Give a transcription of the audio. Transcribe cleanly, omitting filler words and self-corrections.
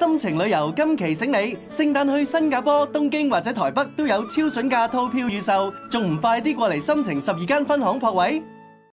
心情旅遊今期醒你，聖誕去新加坡、東京或者台北都有超筍價套票預售，仲唔快啲過嚟心情12間分行撲位？